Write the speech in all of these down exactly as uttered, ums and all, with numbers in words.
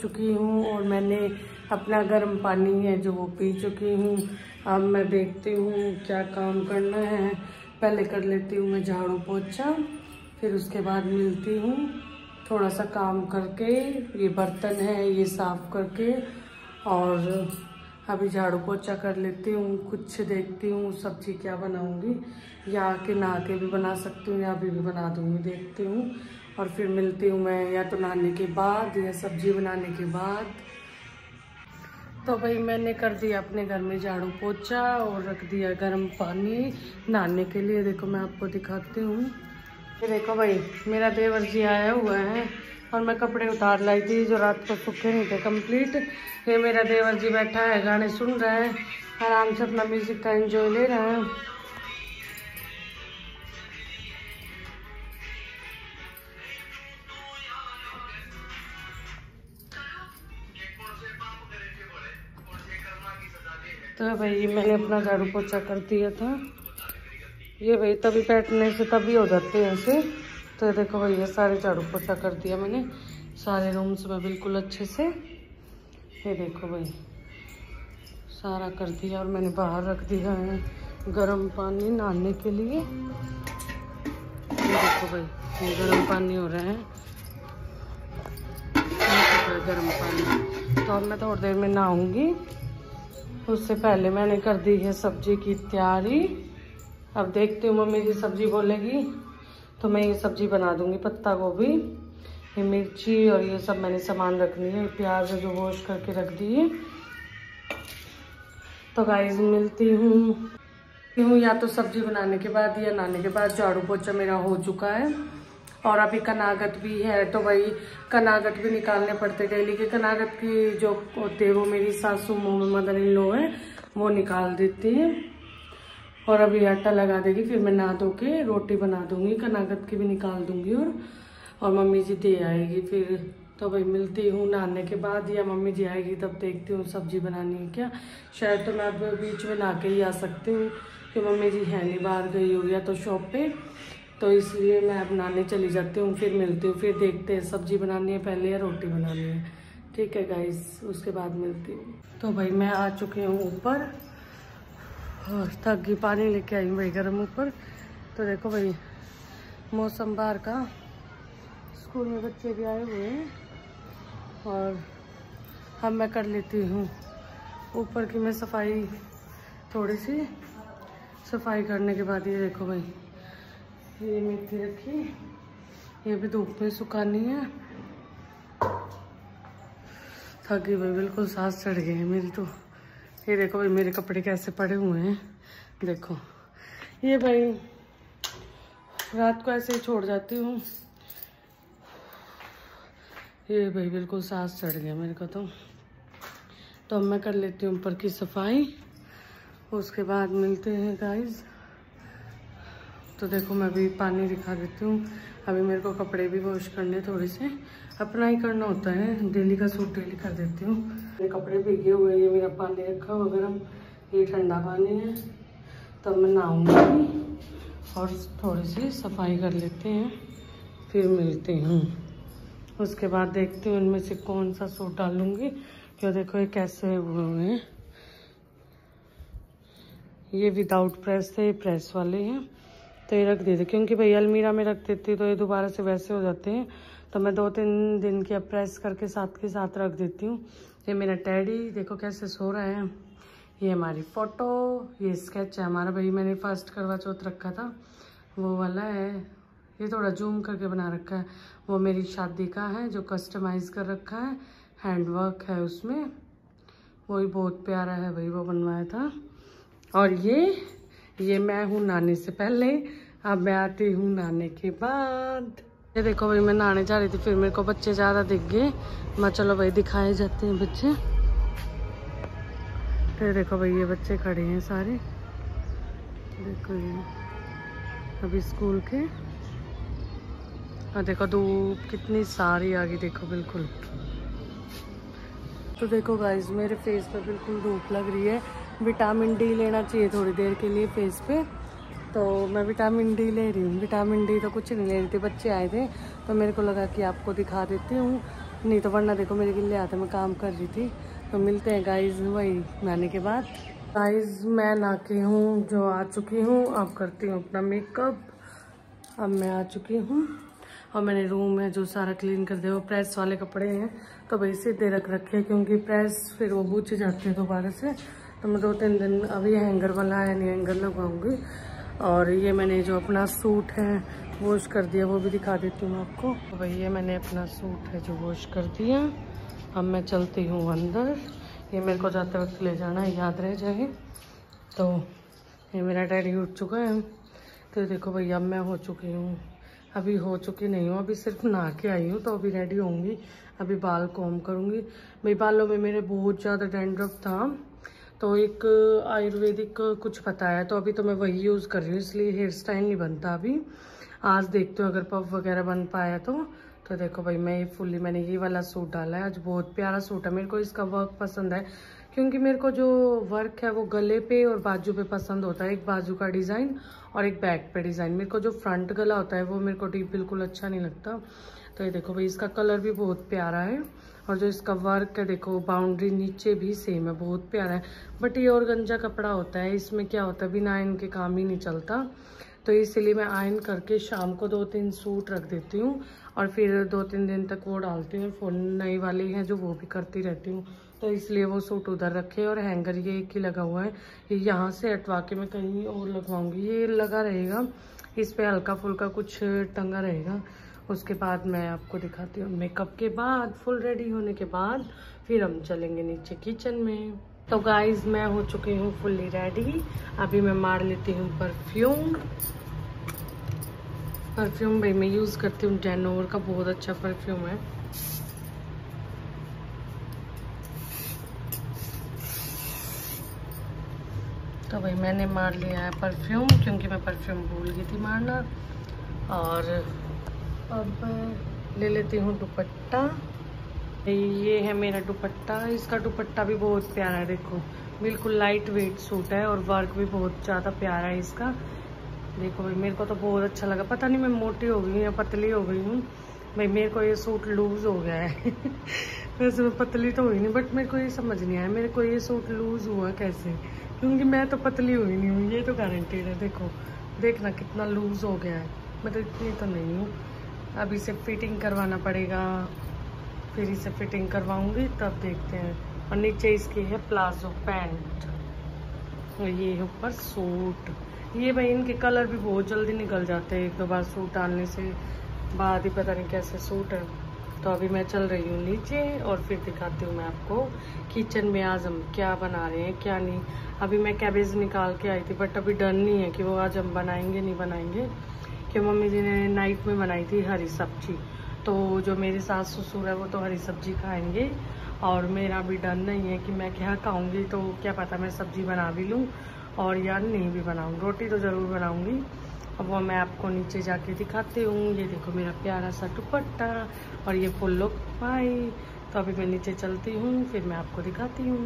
चुकी हूँ और मैंने अपना गर्म पानी है जो वो पी चुकी हूँ। अब मैं देखती हूँ क्या काम करना है। पहले कर लेती हूँ मैं झाड़ू पोछा, फिर उसके बाद मिलती हूँ थोड़ा सा काम करके, ये बर्तन है ये साफ करके, और अभी झाड़ू पोछा कर लेती हूँ। कुछ देखती हूँ सब्जी क्या बनाऊँगी, या आके नहा के भी बना सकती हूँ या अभी भी बना दूँगी, देखती हूँ। और फिर मिलती हूँ मैं या तो नहाने के बाद या सब्जी बनाने के बाद। तो भाई मैंने कर दिया अपने घर में झाड़ू पोछा और रख दिया गर्म पानी नहाने के लिए। देखो मैं आपको दिखाती हूँ। ये देखो भाई मेरा देवर जी आया हुआ है और मैं कपड़े उतार लाई थी जो रात को सूखे नहीं थे कंप्लीट। ये मेरा देवर जी बैठा है, गाने सुन रहा है, आराम से अपना म्यूजिक का एंजॉय ले रहा है। तो भाई मैंने अपना झाड़ू पोछा कर दिया था। ये भाई तभी बैठने से तभी हो जाते हैं ऐसे। तो देखो भाई ये सारे झाड़ू पोछा कर दिया मैंने, सारे रूम्स में बिल्कुल अच्छे से। ये देखो भाई सारा कर दिया और मैंने बाहर रख दिया है गर्म पानी नहाने के लिए। ये देखो भाई ये गर्म पानी हो रहा है, गर्म पानी। तो अब मैं थोड़ी देर में नहाऊंगी। उससे पहले मैंने कर दी है सब्जी की तैयारी। अब देखती हूँ मम्मी जी सब्जी बोलेगी तो मैं ये सब्जी बना दूंगी। पत्ता गोभी, ये मिर्ची और ये सब मैंने सामान रखनी है। प्याज जो वॉश करके रख दिए। तो गाइस मिलती हूँ या तो सब्जी बनाने के बाद या नहाने के बाद। झाड़ू पोछा मेरा हो चुका है और अभी कनागत भी है, तो भाई कनागत भी निकालने पड़ते डेली के। कनागत की जो होते हैं वो मेरी सासू मदर इन लो है, वो निकाल देती है और अभी आटा लगा देगी। फिर मैं नहा धो के रोटी बना दूंगी, कनागत की भी निकाल दूंगी और और मम्मी जी दे आएगी फिर। तो भाई मिलती हूँ नहाने के बाद या मम्मी जी आएगी तब देखती हूँ सब्जी बनानी है क्या। शायद तो मैं अब बीच में नहा के ही आ सकती हूँ कि मम्मी जी है नहीं, बाहर गई हो गया तो शॉप पे, तो इसलिए मैं अब नहाने चली जाती हूँ। फिर मिलती हूँ, फिर देखते हैं सब्जी बनानी है पहले या रोटी बनानी है। ठीक है गाइस, उसके बाद मिलती हूँ। तो भाई मैं आ चुकी हूँ ऊपर और थक गई, पानी लेके आई भाई गर्म ऊपर। तो देखो भाई मौसम बाहर का, स्कूल में बच्चे भी आए हुए हैं और अब मैं कर लेती हूँ ऊपर की मैं सफाई। थोड़ी सी सफाई करने के बाद ये देखो भाई ये मेथी रखी, ये भी धूप में सुखानी है। थक गई भाई, बिल्कुल सांस चढ़ गई है मेरी तो। ये देखो भाई मेरे कपड़े कैसे पड़े हुए हैं, देखो। ये भाई रात को ऐसे ही छोड़ जाती हूँ। ये भाई बिल्कुल सांस चढ़ गया मेरे को तो। तो अब मैं कर लेती हूँ ऊपर की सफाई, उसके बाद मिलते हैं गाइस। तो देखो मैं अभी पानी दिखा देती हूँ। अभी मेरे को कपड़े भी वॉश करने थोड़े से, अपना ही करना होता है, डेली का सूट डेली कर देती हूँ। मेरे कपड़े भीगे हुए, ये मेरा पानी रखा हुआ गर्म, ये ठंडा पानी है। तब मैं नहाऊंगी और थोड़ी सी सफाई कर लेते हैं, फिर मिलती हूँ। उसके बाद देखती हूँ इनमें से कौन सा सूट डालूंगी। क्यों देखो ये कैसे हुए हुए हैं, ये विदाउट प्रेस थे, ये प्रेस वाले हैं। तो ये रख देते क्योंकि भाई अलमीरा में रख देती तो ये दोबारा से वैसे हो जाते हैं। तो मैं दो तीन दिन की अब प्रेस करके साथ के साथ रख देती हूँ। ये मेरा टैडी देखो कैसे सो रहा है। ये हमारी फ़ोटो, ये स्केच है हमारा भाई, मैंने फर्स्ट करवा चौथ रखा था वो वाला है। ये थोड़ा जूम करके बना रखा है, वो मेरी शादी का है जो कस्टमाइज़ कर रखा है, हैंडवर्क है उसमें, वही बहुत प्यारा है भाई, वो बनवाया था। और ये ये मैं हूँ नहाने से पहले, अब मैं आती हूँ नहाने के बाद। ये देखो भाई मैं नहाने जा रही थी, फिर मेरे को बच्चे ज़्यादा दिख गए। मैं चलो भाई दिखाए जाते हैं बच्चे। तो देखो भाई ये बच्चे खड़े हैं सारे, देखो ये अभी स्कूल के। और देखो धूप कितनी सारी आ गई, देखो बिल्कुल। तो देखो गाइस मेरे फेस पे बिल्कुल धूप लग रही है। विटामिन डी लेना चाहिए थोड़ी देर के लिए फेस पे, तो मैं विटामिन डी ले रही हूँ। विटामिन डी तो कुछ नहीं ले रही थी, बच्चे आए थे तो मेरे को लगा कि आपको दिखा देती हूँ। नहीं तो वरना देखो मेरे गिल्ले हाथ में काम कर रही थी। तो मिलते हैं गाइज वही नहाने के बाद। गाइज मैं नहा के हूँ जो आ चुकी हूँ, अब करती हूँ अपना मेकअप। अब मैं आ चुकी हूँ और मैंने रूम है जो सारा क्लीन कर दिया। वो प्रेस वाले कपड़े हैं तो भाई सीधे रख रखे क्योंकि प्रेस फिर वो बूझ जाते हैं दोबारा से। तो मैं दो तीन दिन अभी हैंगर वाला है नहीं हैंगर लगवाऊंगी। और ये मैंने जो अपना सूट है वॉश कर दिया, वो भी दिखा देती हूँ आपको। तो भाई ये मैंने अपना सूट है जो वॉश कर दिया। अब मैं चलती हूँ अंदर। ये मेरे को जाते वक्त ले जाना है, याद रह जाए। तो ये मेरा डैडी उठ चुका है। तो देखो भैया मैं हो चुकी हूँ, अभी हो चुकी नहीं हूँ, अभी सिर्फ नहा के आई हूँ। तो अभी रेडी होंगी, अभी बाल कॉम करूँगी। भाई बालों में मेरे बहुत ज़्यादा डैंड्रफ था तो एक आयुर्वेदिक कुछ पता है तो अभी तो मैं वही यूज़ कर रही हूँ, इसलिए हेयर स्टाइल नहीं बनता अभी। आज देखते हो अगर पफ वगैरह बन पाया तो। तो देखो भाई मैं ये फुल्ली मैंने ये वाला सूट डाला है। आज बहुत प्यारा सूट है, मेरे को इसका वर्क पसंद है क्योंकि मेरे को जो वर्क है वो गले पे और बाजू पे पसंद होता है। एक बाजू का डिज़ाइन और एक बैक पे डिज़ाइन। मेरे को जो फ्रंट गला होता है वो मेरे को डीप बिल्कुल अच्छा नहीं लगता। तो ये देखो भाई इसका कलर भी बहुत प्यारा है और जो इसका वर्क है देखो बाउंड्री नीचे भी सेम है, बहुत प्यारा है। बट ये और गंजा कपड़ा होता है, इसमें क्या होता है बिना आयरन के काम ही नहीं चलता। तो इसलिए मैं आयरन करके शाम को दो तीन सूट रख देती हूँ और फिर दो तीन दिन तक वो डालती हूँ। फोन नई वाली है जो वो भी करती रहती हूँ। तो इसलिए वो सूट उधर रखे और हैंगर ये एक ही लगा हुआ है। ये यहाँ से हटवा के मैं कहीं और लगवाऊंगी, ये लगा रहेगा। इस पे हल्का फुल्का कुछ टंगा रहेगा। उसके बाद मैं आपको दिखाती हूँ मेकअप के बाद, फुल रेडी होने के बाद फिर हम चलेंगे नीचे किचन में। तो गाइज मैं हो चुकी हूँ फुल्ली रेडी। अभी मैं मार लेती हूँ परफ्यूम। परफ्यूम भाई मैं यूज़ करती हूँ डेनोवर का, बहुत अच्छा परफ्यूम है। तो भाई मैंने मार लिया है परफ्यूम क्योंकि मैं परफ्यूम भूल गई थी मारना। और अब ले लेती हूँ दुपट्टा। ये है मेरा दुपट्टा, इसका दुपट्टा भी बहुत प्यारा है। देखो बिल्कुल लाइट वेट सूट है और वर्क भी बहुत ज़्यादा प्यारा है इसका। देखो भाई मेरे को तो बहुत अच्छा लगा। पता नहीं मैं मोटी हो गई हूँ या पतली हो गई हूँ। भाई मेरे को ये सूट लूज हो गया है वैसे मैं पतली तो हुई नहीं बट मेरे को ये समझ नहीं आया मेरे को ये सूट लूज हुआ कैसे, क्योंकि मैं तो पतली हुई नहीं हूँ, ये तो गारंटेड है। देखो देखना कितना लूज हो गया है, मैं तो इतनी तो नहीं हूँ। अब इसे फिटिंग करवाना पड़ेगा, फिर इसे फिटिंग करवाऊंगी तब देखते हैं। और नीचे इसकी है प्लाजो पैंट, ये है ऊपर सूट। ये भाई इनके कलर भी बहुत जल्दी निकल जाते हैं, एक दो बार सूट डालने से बाद ही पता नहीं कैसे सूट है। तो अभी मैं चल रही हूँ नीचे और फिर दिखाती हूँ मैं आपको किचन में आज हम क्या बना रहे हैं क्या नहीं। अभी मैं कैबेज निकाल के आई थी बट अभी डन नहीं है कि वो आज हम बनाएंगे नहीं बनाएंगे, कि मम्मी जी ने नाइट में बनाई थी हरी सब्जी। तो जो मेरे सास ससुर है वो तो हरी सब्जी खाएंगे और मेरा भी डन नहीं है कि मैं क्या खाऊंगी। तो क्या पता मैं सब्जी बना भी लूँ और या नहीं भी बनाऊँ, रोटी तो ज़रूर बनाऊँगी। अब वो मैं आपको नीचे जाके दिखाती हूँ। ये देखो मेरा प्यारा सा दुपट्टा और ये फुल लुक पाई। तो अभी मैं नीचे चलती हूँ फिर मैं आपको दिखाती हूँ।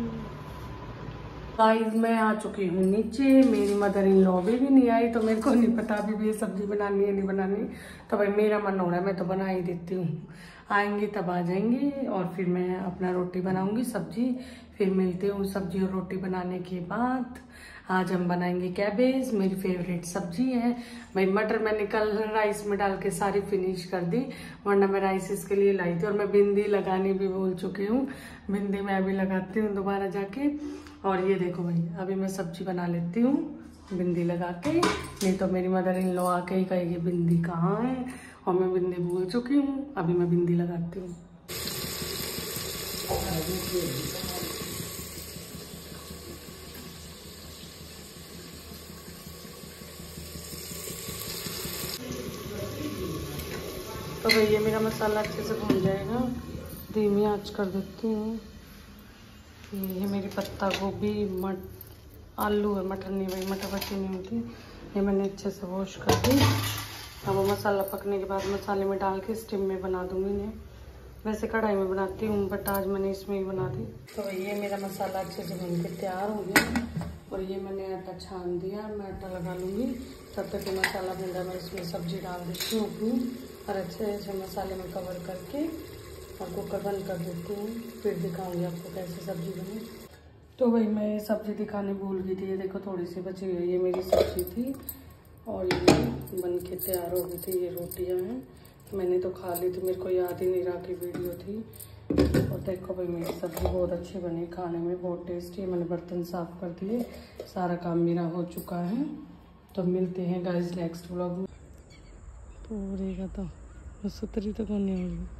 गाइस मैं आ चुकी हूँ नीचे, मेरी मदर इन लॉ भी, भी नहीं आई तो मेरे को नहीं पता अभी भी सब्जी बनानी है नहीं बनानी। तो भाई मेरा मन हो रहा है मैं तो बना ही देती हूँ, आएंगी तब आ जाएंगी और फिर मैं अपना रोटी बनाऊंगी सब्जी। फिर मिलती हूँ सब्जी और रोटी बनाने के बाद। आज हम बनाएंगे कैबेज, मेरी फेवरेट सब्जी है। भाई मटर मैंने कल राइस में डाल के सारी फिनिश कर दी, वरना मैं राइस इसके लिए लाई थी। और मैं बिंदी लगानी भी भूल चुकी हूँ, बिंदी मैं अभी लगाती हूँ दोबारा जाके। और ये देखो भाई अभी मैं सब्जी बना लेती हूँ बिंदी लगा के, नहीं तो मेरी मदर इन लॉ आके ही कहेगी बिंदी कहाँ है। और मैं बिंदी भूल चुकी हूँ, अभी मैं बिंदी लगाती हूँ। तो भाई ये मेरा मसाला अच्छे से भून जाएगा, धीमी आंच कर देती हूँ। ये है मेरी पत्ता गोभी, मट आलू है, मटर नहीं भाई, मटर बची नहीं होती। ये मैंने अच्छे से वॉश कर दी। अब वो मसाला पकने के बाद मसाले में डाल के स्टीम में बना दूंगी इन्हें। वैसे कढ़ाई में बनाती हूँ बट आज मैंने इसमें ही बना दी। तो ये मेरा मसाला अच्छे से बन के तैयार हो गया और ये मैंने आटा छान दिया, मैं आटा लगा लूँगी। तब तक ये मसाला बन रहा है, मैं इसमें सब्जी डाल देती हूँ अपनी और अच्छे से मसाले में कवर करके और कुकर बंद कर देती हूँ, फिर दिखाऊंगी आपको कैसे सब्जी बनी। तो भाई मैं सब्जी दिखाने भूल गई थी। ये देखो थोड़ी सी बची हुई, ये मेरी सब्जी थी और ये बन के तैयार हो गई थी। ये रोटियां हैं, मैंने तो खा ली थी, मेरे को याद ही नहीं रहा कि वीडियो थी। और देखो भाई मेरी सब्जी बहुत अच्छी बनी, खाने में बहुत टेस्टी है। मैंने बर्तन साफ कर दिए, सारा काम मेरा हो चुका है। तो मिलते हैं गाइस नेक्स्ट व्लॉग में। पूरी का तो सुतरी तो करनी होगी।